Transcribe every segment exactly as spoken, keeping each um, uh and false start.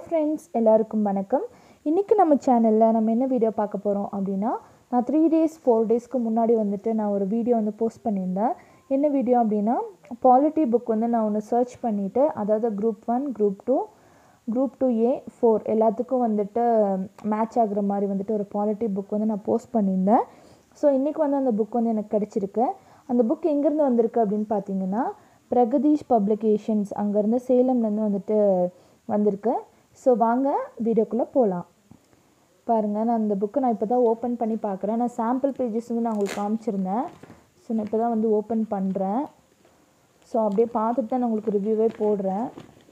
Friends எல்லாருக்கும் வணக்கம். இன்றைக்கி நம்ம சேனலில் நம்ம என்ன வீடியோ பார்க்க போகிறோம் அப்படின்னா, நான் த்ரீ டேஸ் ஃபோர் டேஸ்க்கு முன்னாடி வந்துட்டு நான் ஒரு வீடியோ வந்து போஸ்ட் பண்ணியிருந்தேன். என்ன வீடியோ அப்படின்னா, பாலிட்டி புக் வந்து நான் ஒன்று சர்ச் பண்ணிவிட்டு, அதாவது group one group two group two A four எல்லாத்துக்கும் வந்துட்டு மேட்ச் ஆகுற மாதிரி வந்துட்டு ஒரு பாலிட்டி புக் வந்து நான் போஸ்ட் பண்ணியிருந்தேன். ஸோ இன்றைக்கி வந்து அந்த புக் வந்து எனக்கு கிடச்சிருக்கு. அந்த புக் எங்கேருந்து வந்திருக்கு அப்படின்னு பார்த்தீங்கன்னா, பிரகதீஷ் பப்ளிகேஷன்ஸ் அங்கேருந்து சேலம்லேருந்து வந்துட்டு வந்திருக்கு. ஸோ வாங்க வீடியோக்குள்ளே போகலாம். பாருங்கள், நான் அந்த புக்கை நான் இப்போ தான் ஓப்பன் பண்ணி பார்க்குறேன். நான் சாம்பிள் பேஜஸ் வந்து நான் உங்களுக்கு காமிச்சிருந்தேன். ஸோ நான் இப்போ தான் வந்து ஓப்பன் பண்ணுறேன். ஸோ அப்படியே பார்த்துட்டு தான் நான் உங்களுக்கு ரிவ்யூவே போடுறேன்.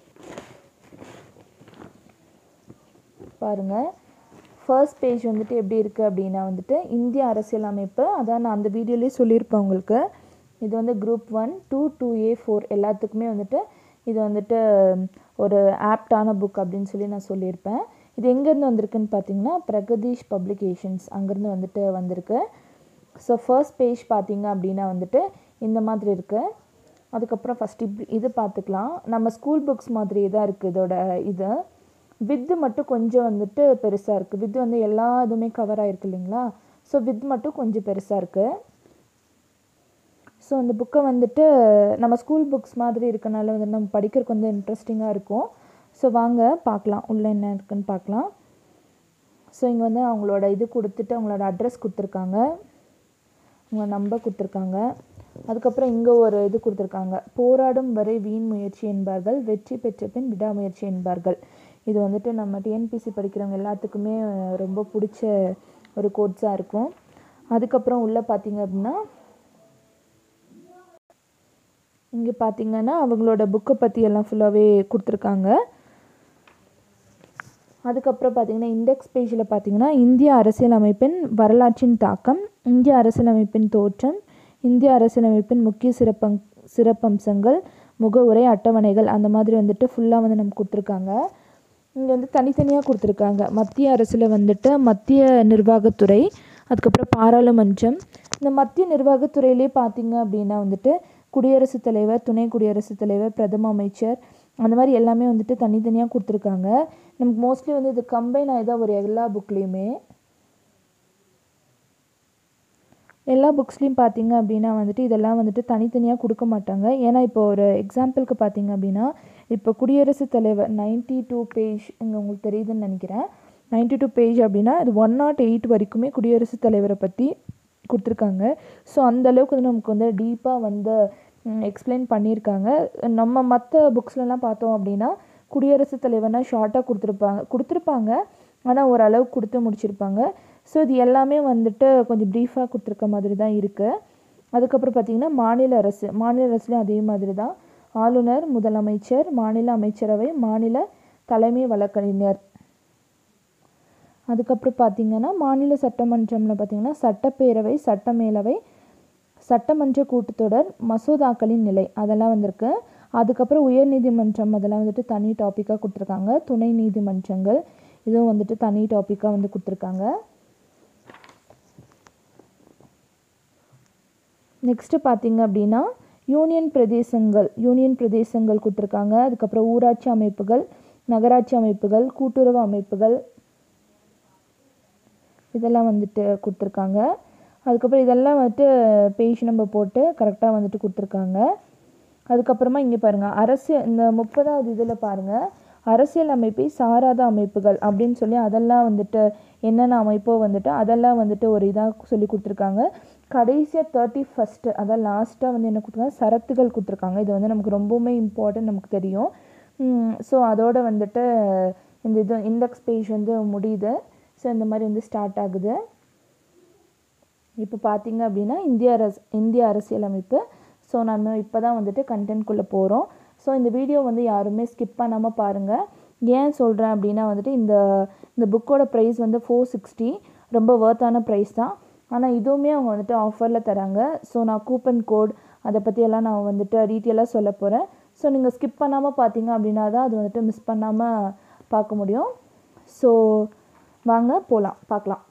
பாருங்கள், ஃபர்ஸ்ட் பேஜ் வந்துட்டு எப்படி இருக்குது அப்படின்னா வந்துட்டு இந்திய அரசியலமைப்பு, அதான் நான் அந்த வீடியோலேயே சொல்லியிருப்பேன் உங்களுக்கு. இது வந்து group one two two A four எல்லாத்துக்குமே வந்துட்டு இது வந்துட்டு ஒரு ஆப்டான புக் அப்படின்னு சொல்லி நான் சொல்லியிருப்பேன். இது எங்கேருந்து வந்திருக்குன்னு பார்த்தீங்கன்னா, பிரகதீஷ் பப்ளிகேஷன்ஸ் அங்கேருந்து வந்துட்டு வந்திருக்கு. ஸோ ஃபர்ஸ்ட் பேஜ் பார்த்தீங்க அப்படின்னா வந்துட்டு இந்த மாதிரி இருக்குது. அதுக்கப்புறம் ஃபஸ்ட் இப்படி இது பார்த்துக்கலாம். நம்ம ஸ்கூல் புக்ஸ் மாதிரியே தான் இருக்குது இதோட இது. வித்து மட்டும் கொஞ்சம் வந்துட்டு பெருசாக இருக்குது. வித்து வந்து எல்லா இதுவுமே கவர் ஆகிருக்கு இல்லைங்களா. ஸோ வித் மட்டும் கொஞ்சம் பெருசாக இருக்குது. ஸோ அந்த புக்கை வந்துட்டு நம்ம ஸ்கூல் புக்ஸ் மாதிரி இருக்கனால வந்து நம்ம படிக்கிறதுக்கு வந்து இன்ட்ரெஸ்டிங்காக இருக்கும். ஸோ வாங்க பார்க்கலாம் உள்ளே என்ன இருக்குன்னு பார்க்கலாம். ஸோ இங்கே வந்து அவங்களோட இது கொடுத்துட்டு அவங்களோட அட்ரஸ் கொடுத்துருக்காங்க, அவங்க நம்பர் கொடுத்துருக்காங்க. அதுக்கப்புறம் இங்கே ஒரு இது கொடுத்துருக்காங்க, போராடும் வரை வீண் முயற்சி என்பார்கள், வெற்றி பெற்ற பின் விடாமுயற்சி என்பார்கள். இது வந்துட்டு நம்ம டிஎன்பிஎஸ்சி படிக்கிறவங்க எல்லாத்துக்குமே ரொம்ப பிடிச்ச ஒரு கோட்ஸாக இருக்கும். அதுக்கப்புறம் உள்ளே பார்த்தீங்க அப்படின்னா, இங்கே பார்த்தீங்கன்னா அவங்களோட புக்கை பற்றி எல்லாம் ஃபுல்லாகவே கொடுத்துருக்காங்க. அதுக்கப்புறம் பார்த்தீங்கன்னா இண்டெக்ஸ் பேஜில் பார்த்தீங்கன்னா, இந்திய அரசியலமைப்பின் வரலாற்றின் தாக்கம், இந்திய அரசியலமைப்பின் தோற்றம், இந்திய அரசியலமைப்பின் முக்கிய சிறப்பங் சிறப்பம்சங்கள், முகவுரை, அட்டவணைகள், அந்த மாதிரி வந்துட்டு ஃபுல்லாக வந்து நமக்கு கொடுத்துருக்காங்க. இங்கே வந்து தனித்தனியாக கொடுத்துருக்காங்க. மத்திய அரசில் வந்துட்டு மத்திய நிர்வாகத்துறை, அதுக்கப்புறம் பாராளுமன்றம். இந்த மத்திய நிர்வாகத்துறையிலே பார்த்தீங்க அப்படின்னா வந்துட்டு குடியரசுத் தலைவர், துணை குடியரசுத் தலைவர், பிரதம அமைச்சர், அந்த மாதிரி எல்லாமே வந்துட்டு தனித்தனியாக கொடுத்துருக்காங்க. நமக்கு மோஸ்ட்லி வந்து இது கம்பைன் ஆகிதான் ஒரு எல்லா புக்லேயுமே. எல்லா புக்ஸ்லேயும் பார்த்தீங்க அப்படின்னா வந்துட்டு இதெல்லாம் வந்துட்டு தனித்தனியாக கொடுக்க மாட்டாங்க. ஏன்னா இப்போ ஒரு எக்ஸாம்பிளுக்கு பார்த்தீங்க அப்படின்னா, இப்போ குடியரசுத் தலைவர் நைன்ட்டி டூ பேஜ் இங்கே உங்களுக்கு தெரியுதுன்னு நினைக்கிறேன். நைன்ட்டி டூ பேஜ் அப்படின்னா இது ஒன் நாட் எயிட் வரைக்குமே குடியரசுத் தலைவரை பற்றி கொடுத்துருக்காங்க. ஸோ அந்தளவுக்கு வந்து நமக்கு வந்து டீப்பாக வந்து எக்ஸ்பிளைன் பண்ணியிருக்காங்க. நம்ம மற்ற புக்ஸ்லலாம் பார்த்தோம் அப்படின்னா குடியரசுத் தலைவர்னால் ஷார்ட்டாக கொடுத்துருப்பாங்க கொடுத்துருப்பாங்க ஆனால் ஓரளவுக்கு கொடுத்து முடிச்சிருப்பாங்க. ஸோ இது எல்லாமே வந்துட்டு கொஞ்சம் ப்ரீஃபாக கொடுத்துருக்க மாதிரி தான் இருக்குது. அதுக்கப்புறம் பார்த்திங்கன்னா மாநில அரசு, மாநில அரசுலேயும் அதே மாதிரி தான். ஆளுநர், முதலமைச்சர், மாநில அமைச்சரவை, மாநில தலைமை வழக்கறிஞர். அதுக்கப்புறம் பார்த்திங்கன்னா மாநில சட்டமன்றம்ல பார்த்திங்கன்னா சட்டப்பேரவை, சட்டமேலவை, சட்டமன்ற கூட்டத்தொடர், மசோதாக்களின் நிலை, அதெல்லாம் வந்திருக்கு. அதுக்கப்புறம் உயர்நீதிமன்றம், அதெல்லாம் வந்துட்டு தனி டாப்பிக்காக கொடுத்துருக்காங்க. துணை நீதிமன்றங்கள், இதுவும் வந்துட்டு தனி டாப்பிக்காக வந்து கொடுத்துருக்காங்க. நெக்ஸ்ட்டு பார்த்திங்க அப்படின்னா யூனியன் பிரதேசங்கள், யூனியன் பிரதேசங்கள் கொடுத்துருக்காங்க. அதுக்கப்புறம் ஊராட்சி அமைப்புகள், நகராட்சி அமைப்புகள், கூட்டுறவு அமைப்புகள், இதெல்லாம் வந்துட்டு கொடுத்துருக்காங்க. அதுக்கப்புறம் இதெல்லாம் வந்துட்டு பேஜ் நம்பர் போட்டு கரெக்டாக வந்துட்டு கொடுத்துருக்காங்க. அதுக்கப்புறமா இங்கே பாருங்கள், அரசு இந்த முப்பதாவது இதில் பாருங்கள், அரசியல் அமைப்பை சாராத அமைப்புகள் அப்படின்னு சொல்லி அதெல்லாம் வந்துட்டு என்னென்ன அமைப்போ வந்துட்டு அதெல்லாம் வந்துட்டு ஒரு இதாக சொல்லி கொடுத்துருக்காங்க. கடைசியாக தேர்ட்டி ஃபஸ்ட்டு அதான் லாஸ்ட்டாக வந்து என்ன கொடுத்துருக்காங்க, சரத்துகள் கொடுத்துருக்காங்க. இது வந்து நமக்கு ரொம்பவுமே இம்பார்ட்டன்ட், நமக்கு தெரியும். ஸோ அதோடு வந்துட்டு இந்த இது இண்டெக்ஸ் பேஜ் வந்து முடியுது. ஸோ இந்த மாதிரி வந்து ஸ்டார்ட் ஆகுது. இப்போ பார்த்தீங்க அப்படின்னா இந்திய அரசு இந்திய அரசியலமைப்பு. ஸோ நம்ம இப்போ தான் வந்துட்டு கண்டென்ட்குள்ளே போகிறோம். ஸோ இந்த வீடியோ வந்து யாருமே ஸ்கிப் பண்ணாமல் பாருங்கள். ஏன் சொல்கிறேன் அப்படின்னா வந்துட்டு இந்த இந்த புக்கோட ப்ரைஸ் வந்து ஃபோர் சிக்ஸ்டி, ரொம்ப வர்த்தான ப்ரைஸ் தான். ஆனால் இதுவுமே அவங்க வந்துட்டு ஆஃபரில் தராங்க. ஸோ நான் கூப்பன் கோட் அதை பற்றியெல்லாம் நான் வந்துட்டு டீட்டெயிலாக சொல்ல போகிறேன். ஸோ நீங்கள் ஸ்கிப் பண்ணாமல் பார்த்தீங்க அப்படின்னா தான் அது வந்துட்டு மிஸ் பண்ணாமல் பார்க்க முடியும். ஸோ வாங்க போகலாம், பார்க்கலாம்.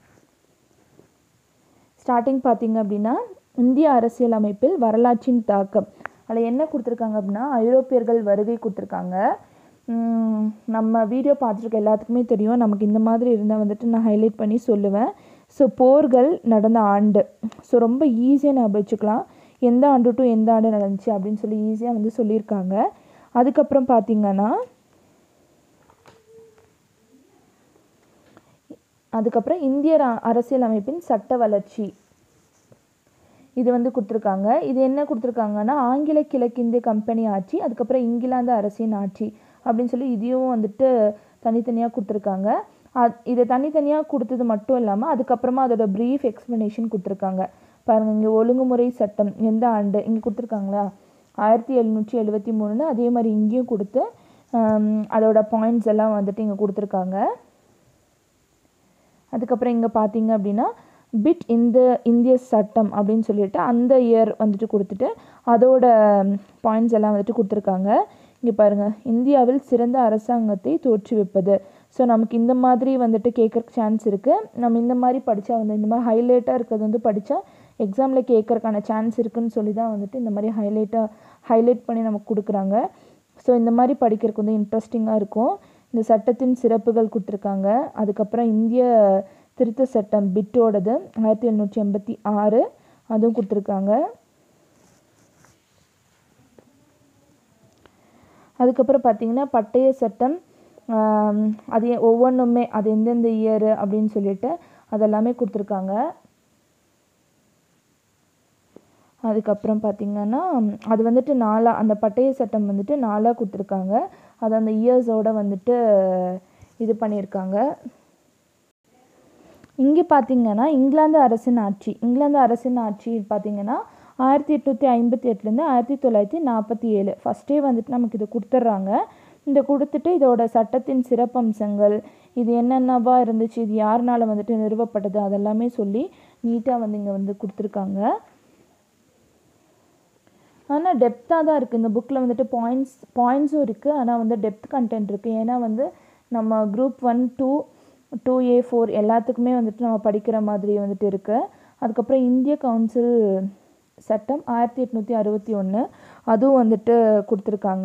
ஸ்டார்டிங் பார்த்தீங்க அப்படின்னா இந்திய அரசியலமைப்பில் வரலாற்றின் தாக்கம், அதில் என்ன கொடுத்துருக்காங்க அப்படின்னா ஐரோப்பியர்கள் வருகை கொடுத்துருக்காங்க. நம்ம வீடியோ பார்த்துருக்க எல்லாத்துக்குமே தெரியும், நமக்கு இந்த மாதிரி இருந்தால் வந்துட்டு நான் ஹைலைட் பண்ணி சொல்லுவேன். ஸோ போர்கள் நடந்த ஆண்டு, ஸோ ரொம்ப ஈஸியாக ஞாபகம் வச்சுக்கலாம், எந்த ஆண்டு டு எந்த ஆண்டு நடந்துச்சு அப்படின்னு சொல்லி ஈஸியாக வந்து சொல்லியிருக்காங்க. அதுக்கப்புறம் பார்த்திங்கன்னா அதுக்கப்புறம் இந்திய அரசியல் அமைப்பின் சட்ட வளர்ச்சி இது வந்து கொடுத்துருக்காங்க. இது என்ன கொடுத்துருக்காங்கன்னா ஆங்கில கிழக்கிந்திய கம்பெனி ஆட்சி, அதுக்கப்புறம் இங்கிலாந்து அரசின் ஆட்சி அப்படின்னு சொல்லி இதையும் வந்துட்டு தனித்தனியாக கொடுத்துருக்காங்க. அது இதை தனித்தனியாக கொடுத்தது மட்டும் இல்லாமல் அதுக்கப்புறமா அதோட ப்ரீஃப் எக்ஸ்ப்ளனேஷன் கொடுத்துருக்காங்க. பாருங்கள், இங்கே ஒழுங்குமுறை சட்டம் எந்த ஆண்டு இங்கே கொடுத்துருக்காங்களா, ஆயிரத்தி எழுநூற்றி எழுபத்தி மூணுன்னு அதே மாதிரி இங்கேயும் கொடுத்து அதோட பாயிண்ட்ஸ் எல்லாம் வந்துட்டு இங்கே கொடுத்துருக்காங்க. அதுக்கப்புறம் இங்கே பார்த்தீங்க அப்படின்னா பிட் இந்த இந்திய சட்டம் அப்படின்னு சொல்லிட்டு அந்த இயர் வந்துட்டு கொடுத்துட்டு அதோட பாயிண்ட்ஸ் எல்லாம் வந்துட்டு கொடுத்துருக்காங்க. இங்கே பாருங்கள், இந்தியாவில் சிறந்த அரசாங்கத்தை தோற்றுவிப்பது. ஸோ நமக்கு இந்த மாதிரி வந்துட்டு கேட்குறக்கு சான்ஸ் இருக்குது. நம்ம இந்த மாதிரி படித்தா வந்து இந்த மாதிரி ஹைலைட்டாக இருக்கிறது வந்து படித்தா எக்ஸாமில் கேட்குறக்கான சான்ஸ் இருக்குதுன்னு சொல்லி தான் வந்துட்டு இந்த மாதிரி ஹைலைட்டாக ஹைலைட் பண்ணி நமக்கு கொடுக்குறாங்க. ஸோ இந்த மாதிரி படிக்கிறதுக்கு வந்து இன்ட்ரெஸ்டிங்காக இருக்கும். இந்த சட்டத்தின் சிறப்புகள் கொடுத்துருக்காங்க. அதுக்கப்புறம் இந்திய திருத்த சட்டம் பிட்டோடது ஆயிரத்தி எழுநூற்றி எண்பத்தி ஆறு அதுவும் கொடுத்துருக்காங்க. அதுக்கப்புறம் பார்த்திங்கன்னா பட்டய சட்டம், அது ஒவ்வொன்றுமே அது எந்தெந்த இயரு அப்படின்னு சொல்லிட்டு அதெல்லாமே கொடுத்துருக்காங்க. அதுக்கப்புறம் பார்த்திங்கன்னா அது வந்துட்டு நாலாக அந்த பட்டய சட்டம் வந்துட்டு நாலாக கொடுத்துருக்காங்க. அது அந்த இயர்ஸோடு வந்துட்டு இது பண்ணியிருக்காங்க. இங்கே பார்த்திங்கன்னா இங்கிலாந்து அரசின் ஆட்சி இங்கிலாந்து அரசின் ஆட்சி பார்த்திங்கன்னா ஆயிரத்தி எட்நூற்றி ஐம்பத்தி எட்டுலேருந்து ஆயிரத்தி தொள்ளாயிரத்தி நாற்பத்தி ஏழு ஃபஸ்ட்டே வந்துட்டு நமக்கு இது கொடுத்துட்றாங்க. இந்த கொடுத்துட்டு இதோட சட்டத்தின் சிறப்பம்சங்கள், இது என்னென்னவா இருந்துச்சு, இது யாருனால வந்துட்டு நிறுவப்பட்டது, அதெல்லாமே சொல்லி நீட்டாக வந்து இங்கே வந்து கொடுத்துருக்காங்க. ஆனால் டெப்த்தாக தான் இருக்குது இந்த புக்கில் வந்துட்டு பாயிண்ட்ஸ் பாயிண்ட்ஸும் இருக்குது, ஆனால் வந்து டெப்த் கண்டென்ட் இருக்குது. ஏன்னா வந்து நம்ம group one two two A four எல்லாத்துக்குமே வந்துட்டு நம்ம படிக்கிற மாதிரி வந்துட்டு இருக்குது. அதுக்கப்புறம் இந்திய கவுன்சில் சட்டம் ஆயிரத்தி எட்நூற்றி அறுபத்தி ஒன்று அதுவும் வந்துட்டு கொடுத்துருக்காங்க.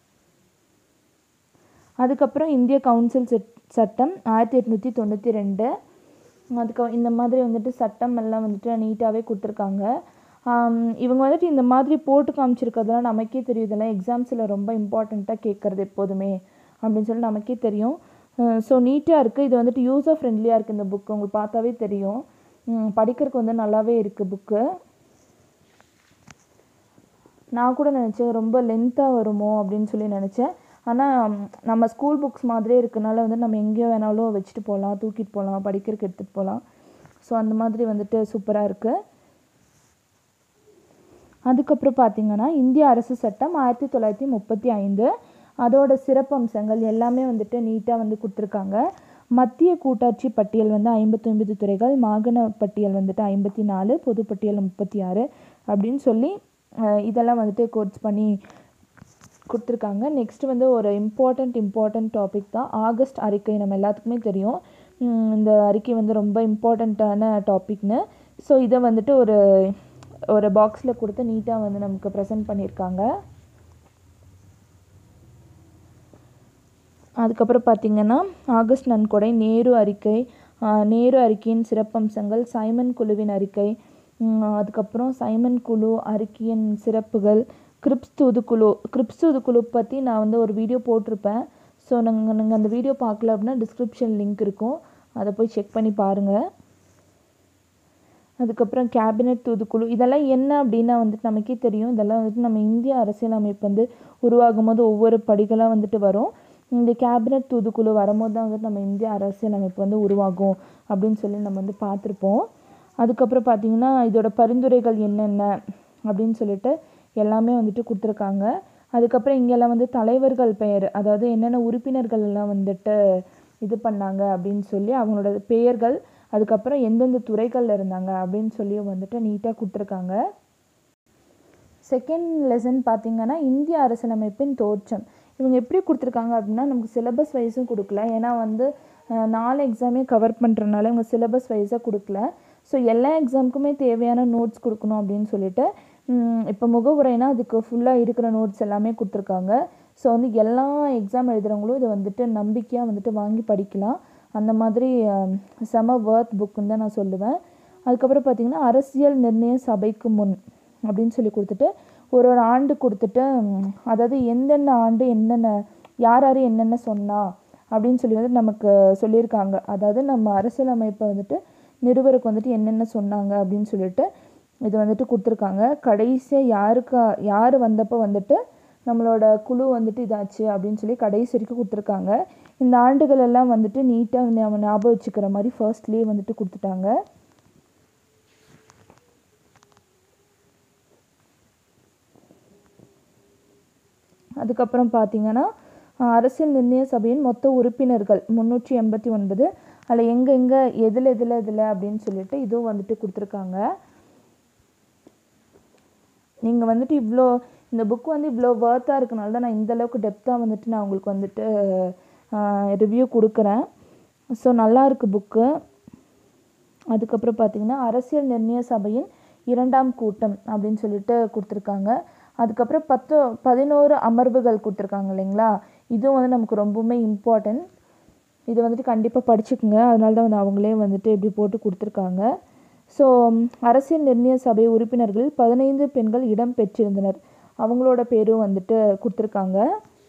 அதுக்கப்புறம் இந்திய கவுன்சில் சட்டம் ஆயிரத்தி எட்நூற்றி தொண்ணூற்றி ரெண்டு அதுக்கு இந்த மாதிரி வந்துட்டு சட்டம் எல்லாம் வந்துட்டு நீட்டாகவே கொடுத்துருக்காங்க. இவங்க வந்துட்டு இந்த மாதிரி போட்டு காமிச்சிருக்கிறதுலாம் நமக்கே தெரியும், இதெல்லாம் எக்ஸாம்ஸில் ரொம்ப இம்பார்ட்டண்ட்டாக கேட்குறது எப்போதுமே அப்படின்னு சொல்லி நமக்கே தெரியும். ஸோ நீட்டாக இருக்குது. இது வந்துட்டு யூஸர் ஃப்ரெண்ட்லியாக இருக்குது. இந்த புக்கு உங்களுக்கு பார்த்தாவே தெரியும், படிக்கிறதுக்கு வந்து நல்லாவே இருக்குது புக்கு. நான் கூட நினச்சேன் ரொம்ப லென்த்தாக வருமோ அப்படின்னு சொல்லி நினச்சேன். ஆனால் நம்ம ஸ்கூல் புக்ஸ் மாதிரியே இருக்கனால வந்து நம்ம எங்கேயோ வேணாலும் வச்சுட்டு போகலாம், தூக்கிட்டு போகலாம், படிக்கிறதுக்கு எடுத்துகிட்டு போகலாம். ஸோ அந்த மாதிரி வந்துட்டு சூப்பராக இருக்குது. அதுக்கப்புறம் பார்த்திங்கன்னா இந்திய அரசு சட்டம் ஆயிரத்தி தொள்ளாயிரத்தி முப்பத்தி ஐந்து அதோட சிறப்பம்சங்கள் எல்லாமே வந்துட்டு நீட்டாக வந்து கொடுத்துருக்காங்க. மத்திய கூட்டாட்சி பட்டியல் வந்து ஐம்பத்தி ஒன்பது துறைகள், மாகாண பட்டியல் வந்துட்டு ஐம்பத்தி நாலு, பொதுப்பட்டியல் முப்பத்தி ஆறு அப்படின்னு சொல்லி இதெல்லாம் வந்துட்டு கோட்ஸ் பண்ணி கொடுத்துருக்காங்க. நெக்ஸ்ட் வந்து ஒரு இம்பார்ட்டண்ட் இம்பார்ட்டண்ட் டாபிக் தான் ஆகஸ்ட் அறிக்கை. நம்ம எல்லாத்துக்குமே தெரியும் இந்த அறிக்கை வந்து ரொம்ப இம்பார்ட்டண்ட்டான டாபிக்னு. ஸோ இதை வந்துட்டு ஒரு ஒரு பாக்ஸில் கொடுத்து நீட்டாக வந்து நமக்கு ப்ரெசென்ட் பண்ணியிருக்காங்க. அதுக்கப்புறம் பார்த்திங்கன்னா ஆகஸ்ட் நன்கொடை, நேரு அறிக்கை, நேரு அறிக்கையின் சிறப்பம்சங்கள், சைமன் குழுவின் அறிக்கை, அதுக்கப்புறம் சைமன் குழு அறிக்கையின் சிறப்புகள், கிரிப்ஸ் தூதுக்குழு கிரிப்ஸ் தூதுக்குழு பற்றி நான் வந்து ஒரு வீடியோ போட்டிருப்பேன். ஸோ நாங்கள் நீங்கள் அந்த வீடியோ பார்க்கல அப்படின்னா டிஸ்கிரிப்ஷன் லிங்க் இருக்கும், அதை போய் செக் பண்ணி பாருங்கள். அதுக்கப்புறம் கேபினட் தூதுக்குழு இதெல்லாம் என்ன அப்படின்னா வந்துட்டு நமக்கே தெரியும், இதெல்லாம் வந்துட்டு நம்ம இந்திய அரசியலமைப்பு வந்து உருவாகும் போது ஒவ்வொரு படிகளாக வந்துட்டு வரும். இந்த கேபினட் தூதுக்குழு வரும்போது தான் வந்துட்டு நம்ம இந்திய அரசியலமைப்பு வந்து உருவாகும் அப்படின்னு சொல்லி நம்ம வந்து பார்த்துருப்போம். அதுக்கப்புறம் பார்த்திங்கன்னா இதோட பரிந்துரைகள் என்னென்ன அப்படின்னு சொல்லிட்டு எல்லாமே வந்துட்டு கொடுத்துருக்காங்க. அதுக்கப்புறம் இங்கெல்லாம் வந்து தலைவர்கள் பெயர், அதாவது என்னென்ன உறுப்பினர்கள் எல்லாம் வந்துட்டு இது பண்ணாங்க அப்படின்னு சொல்லி அவங்களோட பெயர்கள், அதுக்கப்புறம் எந்தெந்த துறைகளில் இருந்தாங்க அப்படின்னு சொல்லி வந்துட்டு நீட்டாக கொடுத்துருக்காங்க. செகண்ட் லெசன் பார்த்திங்கன்னா இந்திய அரசியலமைப்பின் தோற்றம். இவங்க எப்படி கொடுத்துருக்காங்க அப்படின்னா நமக்கு சிலபஸ் வைஸும் கொடுக்கல, ஏன்னா வந்து நாலு எக்ஸாமே கவர் பண்ணுறதுனால இவங்க சிலபஸ் வைஸாக கொடுக்கல. ஸோ எல்லா எக்ஸாமுக்குமே தேவையான நோட்ஸ் கொடுக்கணும் அப்படின்னு சொல்லிட்டு இப்போ முகவுரைனா அதுக்கு ஃபுல்லாக இருக்கிற நோட்ஸ் எல்லாமே கொடுத்துருக்காங்க. ஸோ வந்து எல்லா எக்ஸாம் எழுதுகிறவங்களும் இதை வந்துட்டு நம்பிக்கையாக வந்துட்டு வாங்கி படிக்கலாம். அந்த மாதிரி செம வர்த் புக்குன்னு தான் நான் சொல்லுவேன். அதுக்கப்புறம் பார்த்திங்கன்னா அரசியல் நிர்ணய சபைக்கு முன் அப்படின்னு சொல்லி கொடுத்துட்டு ஒரு ஒரு ஆண்டு கொடுத்துட்டு, அதாவது எந்தெந்த ஆண்டு என்னென்ன யார் யார் என்னென்ன சொன்னா அப்படின்னு சொல்லி வந்துட்டு நமக்கு சொல்லியிருக்காங்க. அதாவது நம்ம அரசியலமைப்பை வந்துட்டு நிறுவருக்கு வந்துட்டு என்னென்ன சொன்னாங்க அப்படின்னு சொல்லிட்டு இது வந்துட்டு கொடுத்துருக்காங்க. கடைசியாக யாருக்கு யார் வந்தப்போ வந்துட்டு நம்மளோட குழு வந்துட்டு இதாச்சு அப்படின்னு சொல்லி கடைசி வரைக்கும் கொடுத்துருக்காங்க. இந்த ஆண்டுகள் எல்லாம் வந்துட்டு நீட்டாக நம்ம ஞாபகம் வச்சுக்கிற மாதிரி ஃபர்ஸ்ட்லேயே வந்துட்டு கொடுத்துட்டாங்க. அதுக்கப்புறம் பார்த்தீங்கன்னா அரசியல் நிர்ணய சபையின் மொத்த உறுப்பினர்கள் முந்நூற்றி எண்பத்தி ஒன்பது அதில் எங்கெங்கே எதில் எதில் எதில் அப்படின்னு சொல்லிட்டு இதுவும் வந்துட்டு கொடுத்துருக்காங்க. நீங்கள் வந்துட்டு இவ்வளோ இந்த புக் வந்து இவ்வளோ வர்த்தாக இருக்கனால தான் நான் இந்தளவுக்கு டெப்த்தாக வந்துட்டு நான் உங்களுக்கு வந்துட்டு ரிவ்யூ கொடுக்குறேன். ஸோ நல்லாயிருக்கு புக்கு. அதுக்கப்புறம் பார்த்திங்கன்னா அரசியல் நிர்ணய சபையின் இரண்டாம் கூட்டம் அப்படின்னு சொல்லிட்டு கொடுத்துருக்காங்க. அதுக்கப்புறம் பத்து பதினோரு அமர்வுகள் கொடுத்துருக்காங்க இல்லைங்களா, இதுவும் வந்து நமக்கு ரொம்பவுமே இம்பார்ட்டன்ட். இது வந்துட்டு கண்டிப்பாக படிச்சுக்குங்க. அதனால தான் வந்து அவங்களே வந்துட்டு இப்படி போட்டு கொடுத்துருக்காங்க. ஸோ அரசியல் நிர்ணய சபை உறுப்பினர்கள் பதினைந்து பெண்கள் இடம் பெற்றிருந்தனர். அவங்களோட பேரும் வந்துட்டு கொடுத்துருக்காங்க.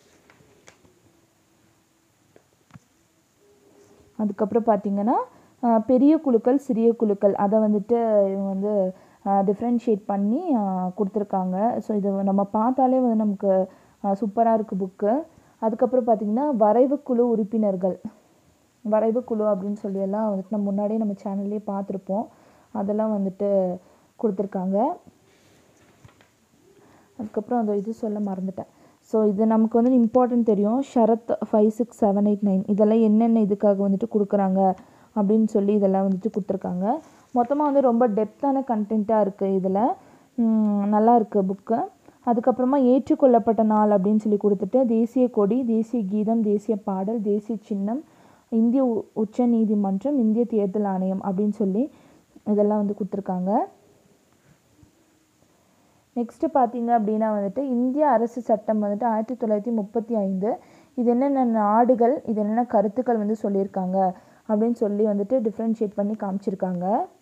அதுக்கப்புறம் பார்த்திங்கன்னா பெரிய குழுக்கள் சிறிய குழுக்கள் அதை வந்துட்டு இவங்க வந்து டிஃப்ரென்ஷியேட் பண்ணி கொடுத்துருக்காங்க. ஸோ இது நம்ம பார்த்தாலே வந்து நமக்கு சூப்பராக இருக்குது புக்கு. அதுக்கப்புறம் பார்த்திங்கன்னா வரைவு குழு உறுப்பினர்கள் வரைவு குழு அப்படின்னு சொல்லி எல்லாம் வந்துட்டு நம்ம முன்னாடியே நம்ம சேனல்லே பார்த்துருப்போம். அதெல்லாம் வந்துட்டு கொடுத்துருக்காங்க. அதுக்கப்புறம் அந்த இது சொல்ல மறந்துட்டேன். ஸோ இது நமக்கு வந்து இம்பார்ட்டன்ட் தெரியும். ஷரத் five six seven eight nine இதெல்லாம் என்னென்ன இதுக்காக வந்துட்டு கொடுக்குறாங்க அப்படின்னு சொல்லி இதெல்லாம் வந்துட்டு கொடுத்துருக்காங்க. மொத்தமாக வந்து ரொம்ப டெப்த்தான கண்டென்ட்டாக இருக்குது. இதில் நல்லா இருக்குது புக்கு. அதுக்கப்புறமா ஏற்றுக்கொள்ளப்பட்ட நாள் அப்படின்னு சொல்லி கொடுத்துட்டு தேசிய கொடி, தேசிய கீதம், தேசிய பாடல், தேசிய சின்னம், இந்திய உச்ச நீதிமன்றம், இந்திய தேர்தல் ஆணையம் அப்படின்னு சொல்லி இதெல்லாம் வந்து கொடுத்துருக்காங்க. நெக்ஸ்ட்டு பார்த்தீங்க அப்படின்னா வந்துட்டு இந்திய அரசு சட்டம் வந்துட்டு ஆயிரத்தி தொள்ளாயிரத்தி முப்பத்தி ஐந்து இது என்னென்ன நாடுகள் இது என்னென்ன கருத்துக்கள் வந்து சொல்லியிருக்காங்க அப்படின்னு சொல்லி வந்துட்டு டிஃப்ரென்ஷியேட் பண்ணி காமிச்சிருக்காங்க.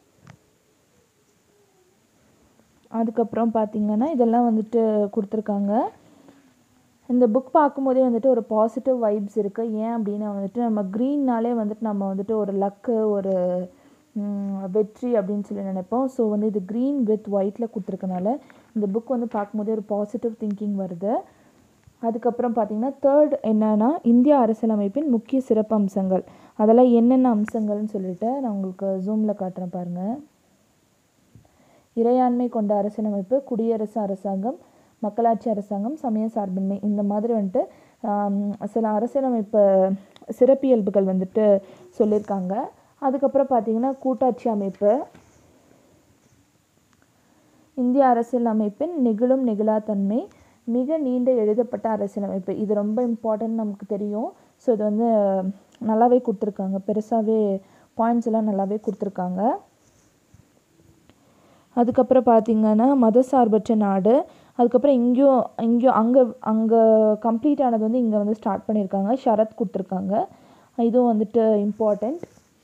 அதுக்கப்புறம் பார்த்திங்கன்னா இதெல்லாம் வந்துட்டு கொடுத்துருக்காங்க. இந்த புக் பார்க்கும்போதே வந்துட்டு ஒரு பாசிட்டிவ் வைப்ஸ் இருக்குது. ஏன் அப்படின்னா வந்துட்டு நம்ம க்ரீன்னாலே வந்துட்டு நம்ம வந்துட்டு ஒரு லக்கு ஒரு வெற்றி அப்படின்னு சொல்லி நினைப்போம். ஸோ வந்து இது க்ரீன் வித் ஒயிட்டில் கொடுத்துருக்கனால இந்த புக் வந்து பார்க்கும்போதே ஒரு பாசிட்டிவ் திங்கிங் வருது. அதுக்கப்புறம் பார்த்திங்கன்னா தேர்ட் என்னன்னா இந்திய அரசியலமைப்பின் முக்கிய சிறப்பு அம்சங்கள் அதெல்லாம் என்னென்ன அம்சங்கள்னு சொல்லிட்டு நான் உங்களுக்கு ஜூமில் காட்டுறேன் பாருங்கள். இறையாண்மை கொண்ட அரசியலமைப்பு, குடியரசு அரசாங்கம், மக்களாட்சி அரசாங்கம், சமய சார்பின்மை இந்த மாதிரி வந்துட்டு சில அரசியலமைப்பு சிறப்பியல்புகள் வந்துட்டு சொல்லியிருக்காங்க. அதுக்கப்புறம் பார்த்திங்கன்னா கூட்டாட்சி அமைப்பு, இந்திய அரசியல் அமைப்பின் நெகிழும் நெகிழாத்தன்மை, மிக நீண்ட எழுதப்பட்ட அரசியலமைப்பு இது ரொம்ப இம்பார்ட்டன்ட் நமக்கு தெரியும். ஸோ இது வந்து நல்லாவே கொடுத்துருக்காங்க. பெருசாகவே பாயிண்ட்ஸ் எல்லாம் நல்லாவே கொடுத்துருக்காங்க. அதுக்கப்புறம் பார்த்திங்கன்னா மதசார்பற்ற நாடு, அதுக்கப்புறம் இங்கேயும் இங்கேயும் அங்கே அங்கே கம்ப்ளீட் ஆனது வந்து இங்கே வந்து ஸ்டார்ட் பண்ணியிருக்காங்க. ஷரத் கொடுத்துருக்காங்க. இதுவும் வந்துட்டு இம்பார்ட்டண்ட்.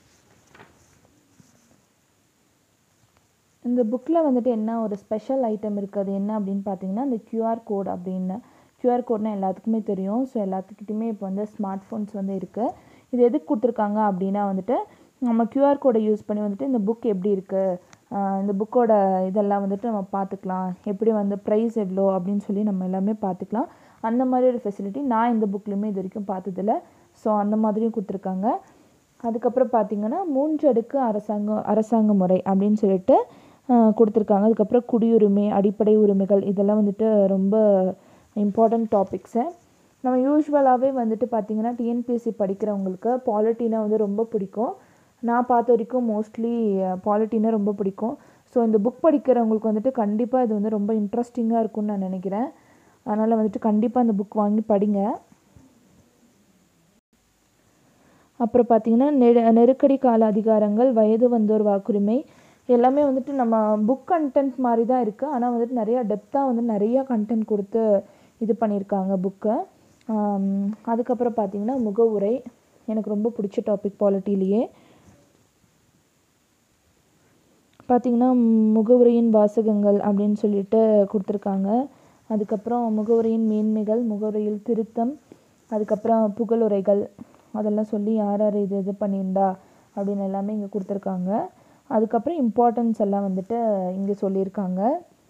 இந்த புக்கில் வந்துட்டு என்ன ஒரு ஸ்பெஷல் ஐட்டம் இருக்குது என்ன அப்படின்னு பார்த்தீங்கன்னா இந்த கியூஆர் கோட் அப்படின்னு. கியூஆர் கோட்னால் எல்லாத்துக்குமே தெரியும். ஸோ எல்லாத்துக்கிட்டையுமே இப்போ வந்து ஸ்மார்ட் ஃபோன்ஸ் வந்து இருக்குது. இது எதுக்கு கொடுத்துருக்காங்க அப்படின்னா வந்துட்டு நம்ம கியூஆர் கோடை யூஸ் பண்ணி வந்துட்டு இந்த புக் எப்படி இருக்குது, இந்த புக்கோட இதெல்லாம் வந்துட்டு நம்ம பார்த்துக்கலாம், எப்படி வந்து ப்ரைஸ் எவ்வளோ அப்படின்னு சொல்லி நம்ம எல்லாமே பார்த்துக்கலாம். அந்த மாதிரி ஒரு ஃபெசிலிட்டி நான் இந்த புக்லேயுமே இது வரைக்கும் பார்த்ததில்ல. ஸோ அந்த மாதிரியும் கொடுத்துருக்காங்க. அதுக்கப்புறம் பார்த்திங்கன்னா மூன்று அடுக்கு அரசாங்கம் அரசாங்க முறை அப்படின்னு சொல்லிட்டு கொடுத்துருக்காங்க. அதுக்கப்புறம் குடியுரிமை, அடிப்படை உரிமைகள் இதெல்லாம் வந்துட்டு ரொம்ப இம்பார்ட்டண்ட் டாபிக்ஸு. நம்ம யூஸ்வலாகவே வந்துட்டு பார்த்திங்கன்னா டிஎன்பிஎஸ்சி படிக்கிறவங்களுக்கு பாலிட்டினா வந்து ரொம்ப பிடிக்கும். நான் பார்த்த வரைக்கும் மோஸ்ட்லி பாலிட்டினா ரொம்ப பிடிக்கும். ஸோ இந்த புக் படிக்கிறவங்களுக்கு வந்துட்டு கண்டிப்பாக இது வந்து ரொம்ப இன்ட்ரெஸ்டிங்காக இருக்கும்னு நான் நினைக்கிறேன். அதனால் வந்துட்டு கண்டிப்பாக இந்த புக் வாங்கி படிங்க. அப்புறம் பார்த்திங்கன்னா நெ நெருக்கடி கால அதிகாரங்கள், வயது வந்தோர் வாக்குரிமை எல்லாமே வந்துட்டு நம்ம புக் கண்டென்ட் மாதிரி தான் இருக்குது. ஆனால் வந்துட்டு நிறையா டெப்த்தாக வந்து நிறையா கண்டென்ட் கொடுத்து இது பண்ணியிருக்காங்க புக்கை. அதுக்கப்புறம் பார்த்திங்கன்னா முகவுரை, எனக்கு ரொம்ப பிடிச்ச டாபிக் பாலிட்டிலேயே. பார்த்திங்கன்னா முகவுரையின் வாசகங்கள் அப்படின்னு சொல்லிட்டு கொடுத்துருக்காங்க. அதுக்கப்புறம் முகவுரையின் மேன்மைகள், முகவுரையில் திருத்தம், அதுக்கப்புறம் புகழுரைகள் அதெல்லாம் சொல்லி யார் யார் இது இது பண்ணியிருந்தா அப்படின்னு எல்லாமே இங்கே கொடுத்துருக்காங்க. அதுக்கப்புறம் இம்பார்ட்டன்ஸ் எல்லாம் வந்துட்டு இங்கே சொல்லியிருக்காங்க.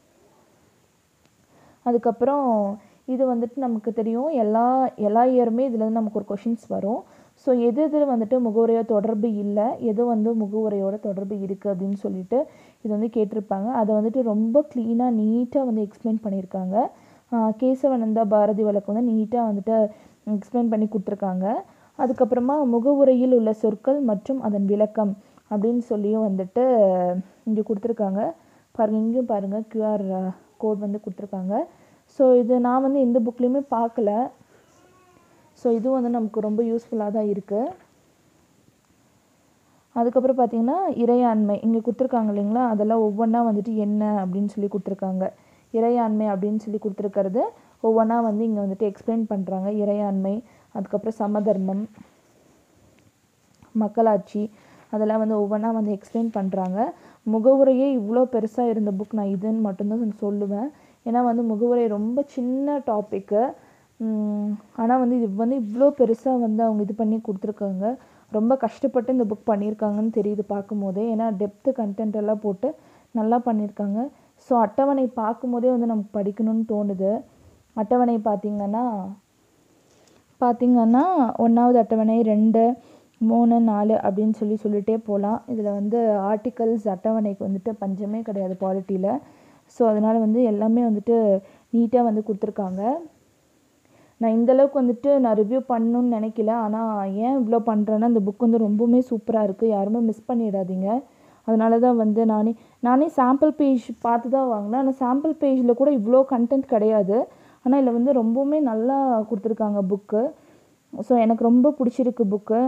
அதுக்கப்புறம் இது வந்துட்டு நமக்கு தெரியும், எல்லா எல்லா இயருமே இதில் நமக்கு ஒரு கொஷின்ஸ் வரும். ஸோ எது எது வந்துட்டு முகவுரையோட தொடர்பு இல்லை, எது வந்து முகவுரையோட தொடர்பு இருக்குது அப்படின்னு சொல்லிட்டு இது வந்து கேட்டிருப்பாங்க. அதை வந்துட்டு ரொம்ப க்ளீனாக நீட்டாக வந்து எக்ஸ்பிளைன் பண்ணியிருக்காங்க. கேசவனந்தா பாரதி வழக்கு வந்து நீட்டாக வந்துட்டு எக்ஸ்பிளைன் பண்ணி கொடுத்துருக்காங்க. அதுக்கப்புறமா முகவுரையில் உள்ள சொற்கள் மற்றும் அதன் விளக்கம் அப்படின்னு சொல்லியும் வந்துட்டு இங்கே கொடுத்துருக்காங்க. பாருங்கள், இங்கேயும் பாருங்கள் கியூஆர் கோட் வந்து கொடுத்துருக்காங்க. ஸோ இது நான் வந்து எந்த புக்லேயுமே பார்க்கல. ஸோ இதுவும் வந்து நமக்கு ரொம்ப யூஸ்ஃபுல்லாக தான் இருக்குது. அதுக்கப்புறம் பார்த்திங்கன்னா இறையாண்மை இங்கே கொடுத்துருக்காங்க இல்லைங்களா, அதெல்லாம் ஒவ்வொன்றா வந்துட்டு என்ன அப்படின்னு சொல்லி கொடுத்துருக்காங்க. இறையாண்மை அப்படின்னு சொல்லி கொடுத்துருக்கிறது ஒவ்வொன்றா வந்து இங்கே வந்துட்டு எக்ஸ்பிளைன் பண்ணுறாங்க. இறையாண்மை, அதுக்கப்புறம் சமதர்மம், மக்களாட்சி, அதெல்லாம் வந்து ஒவ்வொன்றா வந்து எக்ஸ்பிளைன் பண்ணுறாங்க. முகவுரையே இவ்வளோ பெருசாக இருந்த புக் நான் இதுன்னு மட்டும்தான் சொல்லுவேன். ஏன்னா வந்து முகவுரை ரொம்ப சின்ன டாப்பிக்கு, ஆனால் வந்து இது வந்து இவ்வளோ பெருசாக வந்து அவங்க இது பண்ணி கொடுத்துருக்காங்க. ரொம்ப கஷ்டப்பட்டு இந்த புக் பண்ணியிருக்காங்கன்னு தெரியுது பார்க்கும்போதே. ஏன்னா டெப்த்து கண்டென்ட் எல்லாம் போட்டு நல்லா பண்ணியிருக்காங்க. ஸோ அட்டவணை பார்க்கும்போதே வந்து நமக்கு படிக்கணும்னு தோணுது. அட்டவணை பார்த்திங்கன்னா பார்த்திங்கன்னா ஒன்றாவது அட்டவணை, ரெண்டு, மூணு, நாலு அப்படின்னு சொல்லி சொல்லிகிட்டே போகலாம். இதில் வந்து ஆர்டிகல்ஸ் அட்டவணைக்கு வந்துட்டு பஞ்சமே கிடையாது பாலிட்டியில். ஸோ அதனால் வந்து எல்லாமே வந்துட்டு நீட்டாக வந்து கொடுத்துருக்காங்க. நான் இந்தளவுக்கு வந்துட்டு நான் ரிவ்யூ பண்ணணுன்னு நினைக்கல. ஆனால் ஏன் இவ்வளோ பண்ணுறேன்னா, இந்த புக் வந்து ரொம்பவுமே சூப்பராக இருக்குது, யாருமே மிஸ் பண்ணிடாதீங்க. அதனால தான் வந்து நானே நானே சாம்பிள் பேஜ் பார்த்து தான் வாங்கினேன். ஆனால் சாம்பிள் பேஜில் கூட இவ்வளோ கண்டென்ட் கிடையாது. ஆனால் இதில் வந்து ரொம்பவுமே நல்லா கொடுத்துருக்காங்க புக்கு. ஸோ எனக்கு ரொம்ப பிடிச்சிருக்கு புக்கு.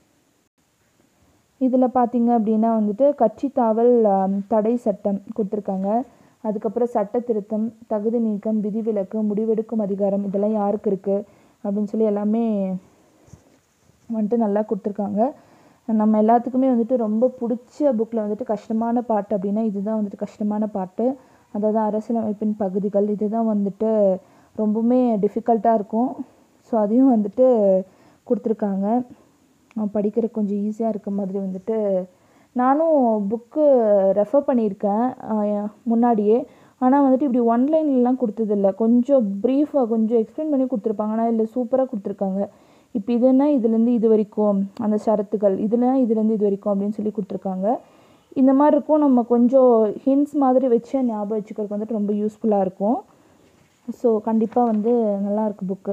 இதில் பார்த்திங்க அப்படின்னா வந்துட்டு கட்சி தாவல் தடை சட்டம் கொடுத்துருக்காங்க. அதுக்கப்புறம் சட்ட திருத்தம், தகுதி நீக்கம், விதிவிலக்கு, முடிவெடுக்கும் அதிகாரம், இதெல்லாம் யாருக்கு இருக்குது அப்படின்னு சொல்லி எல்லாமே வந்துட்டு நல்லா கொடுத்துருக்காங்க. நம்ம எல்லாத்துக்குமே வந்துட்டு ரொம்ப பிடிச்ச புக்கில் வந்துட்டு கஷ்டமான பாட்டு அப்படின்னா இதுதான் வந்துட்டு கஷ்டமான பாட்டு. அதாவது அரசியலமைப்பின் பகுதிகள், இதுதான் வந்துட்டு ரொம்பவுமே டிஃபிகல்ட்டாக இருக்கும். ஸோ அதையும் வந்துட்டு கொடுத்துருக்காங்க. படிக்கிற கொஞ்சம் ஈஸியாக இருக்க மாதிரி வந்துட்டு நானும் புக்கு ரெஃபர் பண்ணியிருக்கேன் முன்னாடியே. ஆனால் வந்துட்டு இப்படி ஒன்லைன்லாம் கொடுத்ததில்ல, கொஞ்சம் ப்ரீஃபாக கொஞ்சம் எக்ஸ்பிளைன் பண்ணி கொடுத்துருப்பாங்க. ஆனால் இதில் சூப்பராக கொடுத்துருக்காங்க. இப்போ இதுன்னா இதுலேருந்து இது வரைக்கும் அந்த ஷரத்துகள், இதுனா இதுலேருந்து இது வரைக்கும் அப்படின்னு சொல்லி கொடுத்துருக்காங்க. இந்த மாதிரி இருக்கும். நம்ம கொஞ்சம் ஹிண்ட்ஸ் மாதிரி வச்சு ஞாபகம் வச்சுக்கிறதுக்கு வந்துட்டு ரொம்ப யூஸ்ஃபுல்லாக இருக்கும். ஸோ கண்டிப்பாக வந்து நல்லாயிருக்கு புக்கு.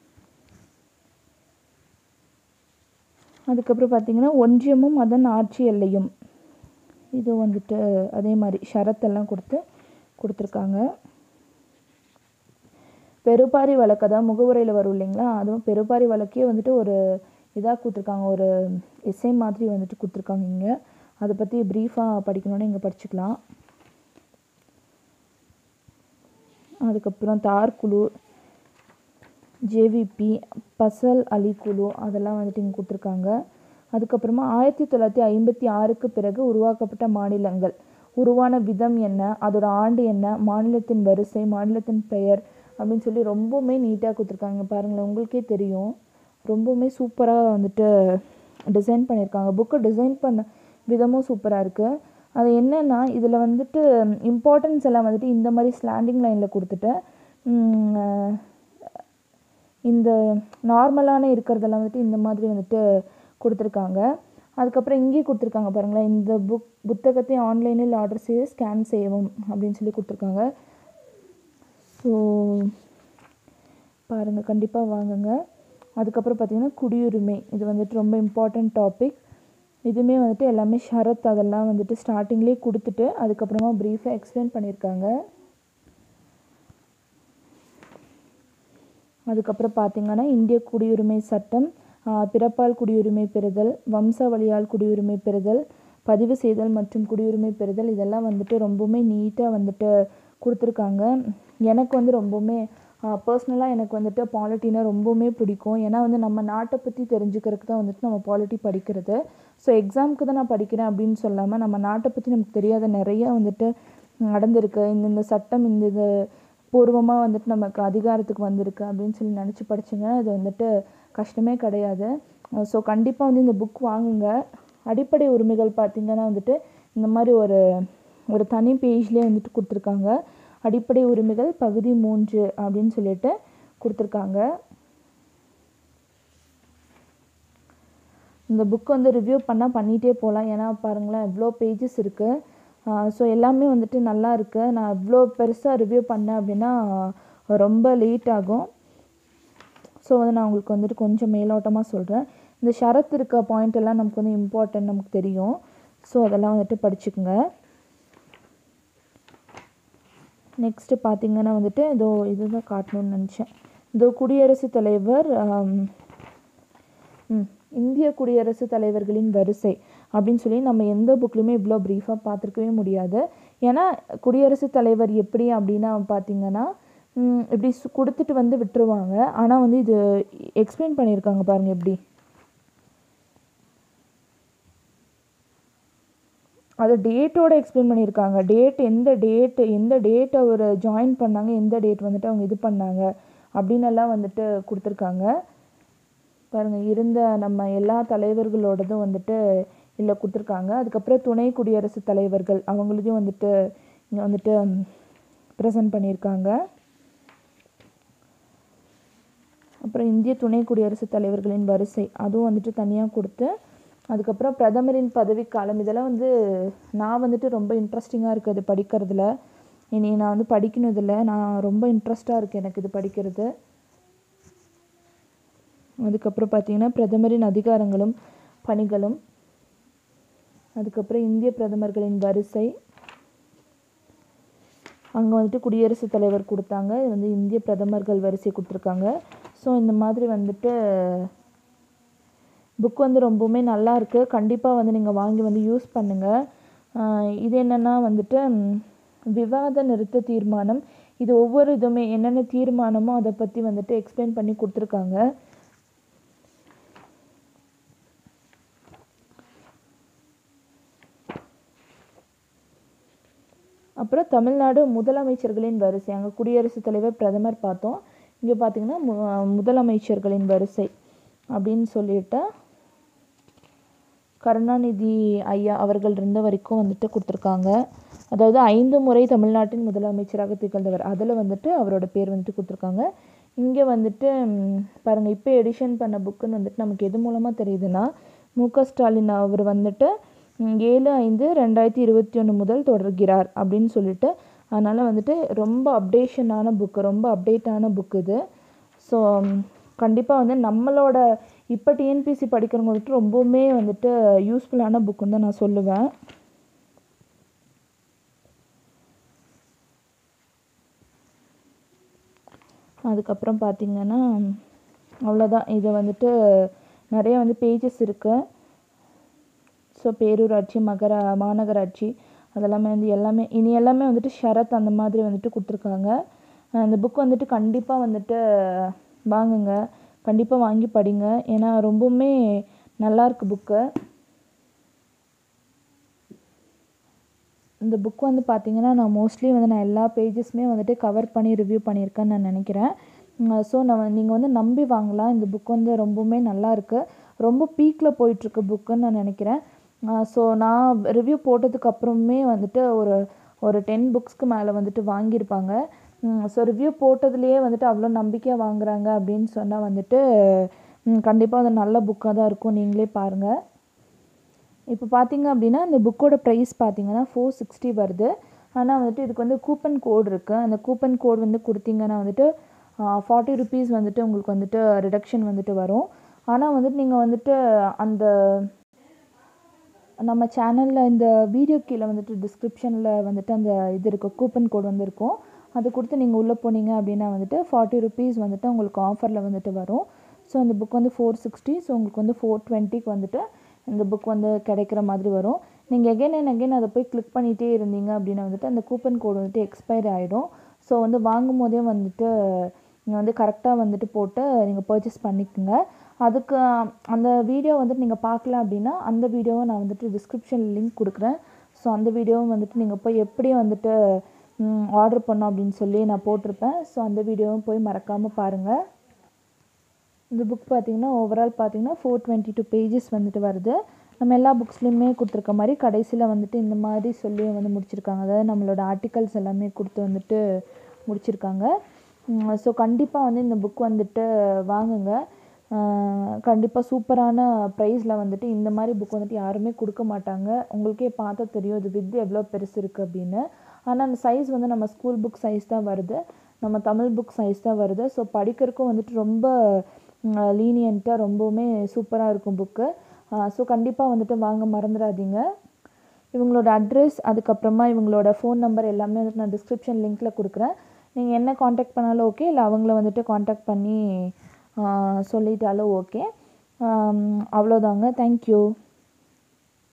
அதுக்கப்புறம் பார்த்திங்கன்னா ஒன்றியமும் அதன் ஆட்சி எல்லையும், இது வந்துட்டு அதே மாதிரி ஷரத்தெல்லாம் கொடுத்து கொடுத்துருக்காங்க. பெருபாரி வழக்கு, அதாவது முகவுரையில் வரும் இல்லைங்களா, அதுவும் பெருபாரி வழக்கே வந்துட்டு ஒரு இதாக கொடுத்துருக்காங்க, ஒரு எஸ்ஸே மாதிரி வந்துட்டு கொடுத்துருக்காங்க. இங்கே அதை பற்றி ப்ரீஃபாக படிக்கணுன்னு இங்கே படிச்சுக்கலாம். அதுக்கப்புறம் தார் குழு, ஜேவிபி, பசல் அலி குழு, அதெல்லாம் வந்துட்டு இங்கே கொடுத்துருக்காங்க. அதுக்கப்புறமா ஆயிரத்தி தொள்ளாயிரத்தி ஐம்பத்தி ஆறுக்கு பிறகு உருவாக்கப்பட்ட மாநிலங்கள், உருவான விதம் என்ன, அதோட ஆண்டு என்ன, மாநிலத்தின் வரிசை, மாநிலத்தின் பெயர் அப்படின்னு சொல்லி ரொம்பவுமே நீட்டாக கொடுத்துருக்காங்க. பாருங்களேன், உங்களுக்கே தெரியும், ரொம்பவுமே சூப்பராக வந்துட்டு டிசைன் பண்ணியிருக்காங்க. புக்கு டிசைன் பண்ண விதமும் சூப்பராக இருக்குது. அது என்னென்னா இதில் வந்துட்டு இம்பார்ட்டன்ஸ் எல்லாம் வந்துட்டு இந்த மாதிரி ஸ்லாண்டிங் லைனில் கொடுத்துட்டு இந்த நார்மலான இருக்கிறதெல்லாம் வந்துட்டு இந்த மாதிரி வந்துட்டு கொடுத்துருக்காங்க. அதுக்கப்புறம் இங்கேயே கொடுத்துருக்காங்க பாருங்களேன், இந்த புக் புத்தகத்தை ஆன்லைனில் ஆர்டர் செய்து ஸ்கேன் செய்யவும் அப்படின்னு சொல்லி கொடுத்துருக்காங்க. ஸோ பாருங்கள், கண்டிப்பாக வாங்குங்க. அதுக்கப்புறம் பார்த்திங்கன்னா குடியுரிமை, இது வந்துட்டு ரொம்ப இம்பார்ட்டண்ட் டாபிக். இதுவுமே வந்துட்டு எல்லாமே ஷரத் அதெல்லாம் வந்துட்டு ஸ்டார்டிங்லேயே கொடுத்துட்டு அதுக்கப்புறமா ப்ரீஃபாக எக்ஸ்பிளைன் பண்ணியிருக்காங்க. அதுக்கப்புறம் பார்த்திங்கன்னா இந்திய குடியுரிமை சட்டம், பிறப்பால் குடியுரிமை பெறுதல், வம்சாவளியால் குடியுரிமை பெறுதல், பதிவு செய்தல் மற்றும் குடியுரிமை பெறுதல், இதெல்லாம் வந்துட்டு ரொம்பவுமே நீட்டாக வந்துட்டு கொடுத்துருக்காங்க. எனக்கு வந்து ரொம்பவுமே பர்சனலாக எனக்கு வந்துட்டு பாலிட்டினா ரொம்பவுமே பிடிக்கும். ஏன்னா வந்து நம்ம நாட்டை பற்றி தெரிஞ்சுக்கிறதுக்கு தான் வந்துட்டு நம்ம பாலிட்டி படிக்கிறது. ஸோ எக்ஸாமுக்கு தான் நான் படிக்கிறேன் அப்படின்னு சொல்லாமல் நம்ம நாட்டை பற்றி நமக்கு தெரியாத நிறையா வந்துட்டு நடந்திருக்கு. இந்த இந்த சட்டம் இந்த இது பூர்வமாக வந்துட்டு நமக்கு அதிகாரத்துக்கு வந்திருக்கு அப்படின்னு சொல்லி நினச்சி படிச்சுங்க. அது வந்துட்டு கஷ்டமே கிடையாது. ஸோ கண்டிப்பாக வந்து இந்த புக் வாங்குங்க. அடிப்படை உரிமைகள் பார்த்திங்கன்னா வந்துட்டு இந்த மாதிரி ஒரு ஒரு தனி பேஜ்லேயே வந்துட்டு கொடுத்துருக்காங்க. அடிப்படை உரிமைகள் பகுதி மூன்று அப்படின்னு சொல்லிட்டு கொடுத்துருக்காங்க. இந்த புக் வந்து ரிவ்யூ பண்ணால் பண்ணிகிட்டே போகலாம். ஏன்னா பாருங்களேன் எவ்வளோ பேஜஸ் இருக்குது. ஸோ எல்லாமே வந்துட்டு நல்லா இருக்குது. நான் இவ்வளோ பெருசாக ரிவ்யூ பண்ணேன் அப்படின்னா ரொம்ப லேட் ஆகும். ஸோ வந்து நான் உங்களுக்கு வந்துட்டு கொஞ்சம் மேலோட்டமாக சொல்கிறேன். இந்த ஷரத் இருக்க பாயிண்ட் எல்லாம் நமக்கு வந்து இம்பார்ட்டன்ட் நமக்கு தெரியும். ஸோ அதெல்லாம் வந்துட்டு படிச்சுக்கோங்க. நெக்ஸ்ட்டு பார்த்திங்கன்னா வந்துட்டு இதோ இதுதான் காட்டணும்னு நினச்சேன். இதோ குடியரசுத் தலைவர் இந்திய குடியரசுத் தலைவர்களின் வரிசை அப்படின்னு சொல்லி நம்ம எந்த புக்லையுமே இவ்வளோ ப்ரீஃபாக பார்த்துருக்கவே முடியாது. ஏன்னா குடியரசுத் தலைவர் எப்படி அப்படின்னா பார்த்திங்கன்னா இப்படி கொடுத்துட்டு வந்து விட்டுருவாங்க. ஆனால் வந்து இது எக்ஸ்பிளைன் பண்ணியிருக்காங்க பாருங்கள் எப்படி. அது டேட்டோடு எக்ஸ்பிளைன் பண்ணியிருக்காங்க. டேட் எந்த டேட் எந்த டேட் அவர் ஜாயின் பண்ணாங்க, எந்த டேட் வந்துட்டு அவங்க இது பண்ணாங்க அப்படின்னெல்லாம் வந்துட்டு கொடுத்துருக்காங்க பாருங்கள். இருந்த நம்ம எல்லா தலைவர்களோடதும் வந்துட்டு இல்லை கொடுத்துருக்காங்க. அதுக்கப்புறம் துணை குடியரசுத் தலைவர்கள் அவங்களதையும் வந்துட்டு இங்கே வந்துட்டு ப்ரெசன்ட் பண்ணியிருக்காங்க. அப்புறம் இந்திய துணை குடியரசுத் தலைவர்களின் வரிசை அதுவும் வந்துட்டு தனியாக கொடுத்து, அதுக்கப்புறம் பிரதமரின் பதவிக்காலம் இதெல்லாம் வந்து நான் வந்துட்டு ரொம்ப இன்ட்ரெஸ்டிங்காக இருக்குது அது படிக்கிறதுல. இனி நான் வந்து படிக்கணும் இதில் நான் ரொம்ப இன்ட்ரெஸ்டாக இருக்குது எனக்கு இது படிக்கிறது. அதுக்கப்புறம் பார்த்திங்கன்னா பிரதமரின் அதிகாரங்களும் பணிகளும், அதுக்கப்புறம் இந்திய பிரதமர்களின் வரிசை, அங்கே வந்துட்டு குடியரசுத் தலைவர் கொடுத்தாங்க, இது வந்து இந்திய பிரதமர்கள் வரிசை கொடுத்துருக்காங்க. ஸோ இந்த மாதிரி வந்துட்டு புக் வந்து ரொம்பவுமே நல்லா இருக்குது. கண்டிப்பாக வந்து நீங்கள் வாங்கி வந்து யூஸ் பண்ணுங்கள். இது என்னென்னா வந்துட்டு விவாத நிறுத்த தீர்மானம், இது ஒவ்வொரு இதுவுமே என்னென்ன தீர்மானமோ அதை பற்றி வந்துட்டு எக்ஸ்பிளைன் பண்ணி கொடுத்துருக்காங்க. அப்புறம் தமிழ்நாடு முதலமைச்சர்களின் வரிசை, அங்கே குடியரசுத் தலைவர் பிரதமர் பார்த்தோம். இங்கே பார்த்திங்கன்னா மு முதலமைச்சர்களின் வரிசை அப்படின்னு சொல்லிட்டு கருணாநிதி ஐயா அவர்கள் இருந்த வரைக்கும் வந்துட்டு கொடுத்துருக்காங்க. அதாவது ஐந்து முறை தமிழ்நாட்டின் முதலமைச்சராக திகழ்ந்தவர், அதில் வந்துட்டு அவரோட பேர் வந்துட்டு கொடுத்துருக்காங்க. இங்கே வந்துட்டு பாருங்கள் இப்போ எடிஷன் பண்ண புக்குன்னு வந்துட்டு நமக்கு எது மூலமாக தெரியுதுன்னா மு க ஸ்டாலின் அவர் வந்துட்டு ஏழு ஐந்து ரெண்டாயிரத்தி இருபத்தி ஒன்று முதல் தொடர்கிறார் அப்படின்னு சொல்லிட்டு, அதனால் வந்துட்டு ரொம்ப அப்டேஷனான புக்கு, ரொம்ப அப்டேட்டான புக்கு இது. ஸோ கண்டிப்பாக வந்து நம்மளோட இப்போ டிஎன்பிஎஸ்சி படிக்கிறவங்க வந்துட்டு ரொம்பவுமே வந்துட்டு யூஸ்ஃபுல்லான புக்குன்னு தான் நான் சொல்லுவேன். அதுக்கப்புறம் பார்த்திங்கன்னா அவ்வளோதான். இதை வந்துட்டு நிறைய வந்து பேஜஸ் இருக்குது. ஸோ பேரூராட்சி மகர மாநகராட்சி அதெல்லாமே வந்து எல்லாமே இனி எல்லாமே வந்துட்டு ஷரத் அந்த மாதிரி வந்துட்டு கொடுத்துருக்காங்க. அந்த புக் வந்துட்டு கண்டிப்பாக வந்துட்டு வாங்குங்க, கண்டிப்பாக வாங்கி படிங்க. ஏன்னா ரொம்பவுமே நல்லாயிருக்கு புக்கு. இந்த புக் வந்து பார்த்திங்கன்னா நான் மோஸ்ட்லி வந்து நான் எல்லா பேஜஸுமே வந்துட்டு கவர் பண்ணி ரிவ்யூ பண்ணியிருக்கேன்னு நான் நினைக்கிறேன். ஸோ நான் நீங்கள் வந்து நம்பி வாங்கலாம். இந்த புக் வந்து ரொம்பவுமே நல்லாயிருக்கு, ரொம்ப பீக்கில் போயிட்டுருக்கு புக்குன்னு நான் நினைக்கிறேன். ஸோ நான் ரிவ்யூ போட்டதுக்கு அப்புறமே வந்துட்டு ஒரு ஒரு டென் புக்ஸ்க்கு மேலே வந்துட்டு வாங்கியிருப்பாங்க. ஸோ ரிவ்யூ போட்டதுலேயே வந்துட்டு அவ்வளோ நம்பிக்கையாக வாங்குறாங்க அப்படின்னு சொன்னால் வந்துட்டு கண்டிப்பாக அது நல்ல புக்காக தான் இருக்கும். நீங்களே பாருங்கள். இப்போ பார்த்தீங்க அப்படின்னா இந்த புக்கோட ப்ரைஸ் பார்த்தீங்கன்னா ஃபோர் சிக்ஸ்டி வருது. ஆனால் வந்துட்டு இதுக்கு வந்து கூப்பன் கோட் இருக்குது. அந்த கூப்பன் கோட் வந்து கொடுத்தீங்கன்னா வந்துட்டு ஃபார்ட்டி ருபீஸ் வந்துட்டு உங்களுக்கு வந்துட்டு ரிடக்ஷன் வந்துட்டு வரும். ஆனால் வந்துட்டு நீங்கள் வந்துட்டு அந்த நம்ம சேனலில் இந்த வீடியோ கீழே வந்துட்டு டிஸ்கிரிப்ஷனில் வந்துட்டு அந்த இது இருக்கும், கூப்பன் கோட் வந்து இருக்கும். அது கொடுத்து நீங்கள் உள்ளே போனீங்க அப்படின்னா வந்துட்டு ஃபார்ட்டி ருபீஸ் வந்துட்டு உங்களுக்கு ஆஃபரில் வந்துட்டு வரும். ஸோ அந்த புக் வந்து ஃபோர் சிக்ஸ்டி ஸோ உங்களுக்கு வந்து ஃபோர் டுவெண்ட்டிக்கு வந்துட்டு இந்த புக் வந்து கிடைக்கிற மாதிரி வரும். நீங்கள் எகைன் அண்ட் அகைன் அதை போய் கிளிக் பண்ணிகிட்டே இருந்தீங்க அப்படின்னா வந்துட்டு அந்த கூப்பன் கோடு வந்துட்டு எக்ஸ்பயர் ஆகிடும். ஸோ வந்து வாங்கும் போதே வந்துட்டு நீங்கள் வந்து கரெக்டாக வந்துட்டு போட்டு நீங்கள் பர்ச்சேஸ் பண்ணிக்கோங்க. அதுக்கு அந்த வீடியோ வந்துட்டு நீங்கள் பார்க்கல அப்படின்னா அந்த வீடியோவை நான் வந்துட்டு டிஸ்கிரிப்ஷனில் லிங்க் கொடுக்குறேன். ஸோ அந்த வீடியோவும் வந்துட்டு நீங்கள் போய் எப்படி வந்துட்டு ஆர்டர் பண்ணோம் அப்படின்னு சொல்லி நான் போட்டிருப்பேன். ஸோ அந்த வீடியோவும் போய் மறக்காமல் பாருங்கள். இந்த புக் பார்த்திங்கன்னா ஓவரால் பார்த்திங்கன்னா ஃபோர் டுவெண்ட்டி டூ பேஜஸ் வந்துட்டு வருது. நம்ம எல்லா புக்ஸ்லேயுமே கொடுத்துருக்க மாதிரி கடைசியில் வந்துட்டு இந்த மாதிரி சொல்லி வந்து முடிச்சிருக்காங்க. அதாவது நம்மளோட ஆர்டிகல்ஸ் எல்லாமே கொடுத்து வந்துட்டு முடிச்சிருக்காங்க. ஸோ கண்டிப்பாக வந்து இந்த புக் வந்துட்டு வாங்குங்க. கண்டிப்பாக சூப்பரான ப்ரைஸில் வந்துட்டு இந்த மாதிரி புக் வந்துட்டு யாருமே கொடுக்க மாட்டாங்க. உங்களுக்கே பார்த்தா தெரியும் இது வித் எவ்வளோ பெருசு இருக்குது அப்படின்னு. ஆனால் அந்த சைஸ் வந்து நம்ம ஸ்கூல் புக் சைஸ் தான் வருது, நம்ம தமிழ் புக் சைஸ் தான் வருது. ஸோ படிக்கிறதுக்கும் வந்துட்டு ரொம்ப லீனியண்ட்டாக ரொம்பவுமே சூப்பராக இருக்கும் புக்கு. ஸோ கண்டிப்பாக வந்துட்டு வாங்க மறந்துடாதீங்க. இவங்களோட அட்ரஸ் அதுக்கப்புறமா இவங்களோட ஃபோன் நம்பர் எல்லாமே வந்துட்டு நான் டிஸ்கிரிப்ஷன் லிங்க்கில் கொடுக்குறேன். நீங்கள் என்ன காண்டாக்ட் பண்ணாலும் ஓகே, இல்லை அவங்கள வந்துட்டு காண்டாக்ட் பண்ணி சொல்லிட்டாலும் ஓகே. அவ்வளோதாங்க. தேங்க்யூ.